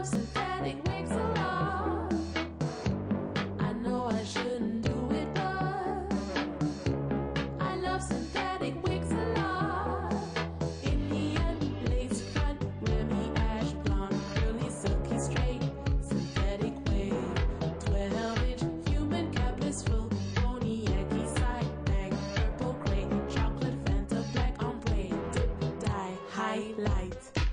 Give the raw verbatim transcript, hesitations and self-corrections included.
love synthetic wigs a lot. I know I shouldn't do it, but I love synthetic wigs a lot. Indian lace front, Remy ash blonde, curly, silky, straight, synthetic wave. twelve inch human capless full, pony Yankee side bag, purple gray, chocolate Fanta black ombre, dip dye highlight.